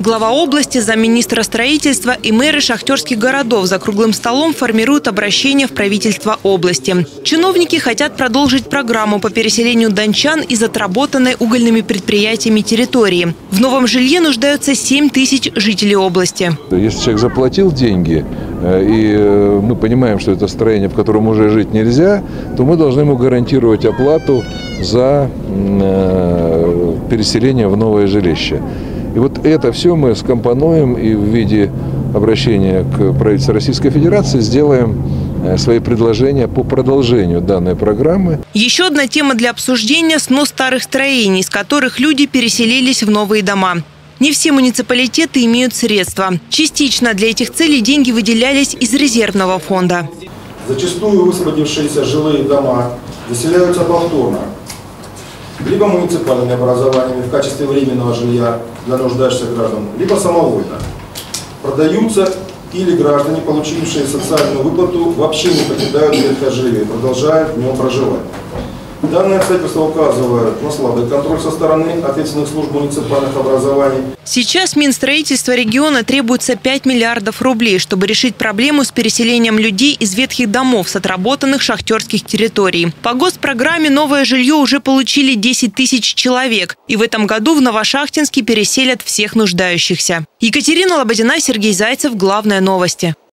Глава области, замминистра строительства и мэры шахтерских городов за круглым столом формируют обращение в правительство области. Чиновники хотят продолжить программу по переселению дончан из отработанной угольными предприятиями территории. В новом жилье нуждаются 7 тысяч жителей области. Если человек заплатил деньги, и мы понимаем, что это строение, в котором уже жить нельзя, то мы должны ему гарантировать оплату за переселение в новое жилище. И вот это все мы скомпонуем и в виде обращения к правительству Российской Федерации сделаем свои предложения по продолжению данной программы. Еще одна тема для обсуждения – снос старых строений, из которых люди переселились в новые дома. Не все муниципалитеты имеют средства. Частично для этих целей деньги выделялись из резервного фонда. Зачастую высвободившиеся жилые дома заселяются повторно, либо муниципальными образованиями в качестве временного жилья для нуждающихся граждан, либо самовольно. Продаются или граждане, получившие социальную выплату, вообще не покидают ветхое жилье и продолжают в нем проживать. Данные обстоятельства указывают на слабый контроль со стороны ответственных служб муниципальных образований. Сейчас Минстроительство региона требуется 5 миллиардов рублей, чтобы решить проблему с переселением людей из ветхих домов с отработанных шахтерских территорий. По госпрограмме новое жилье уже получили 10 тысяч человек. И в этом году в Новошахтинске переселят всех нуждающихся. Екатерина Лободина, Сергей Зайцев. Главные новости.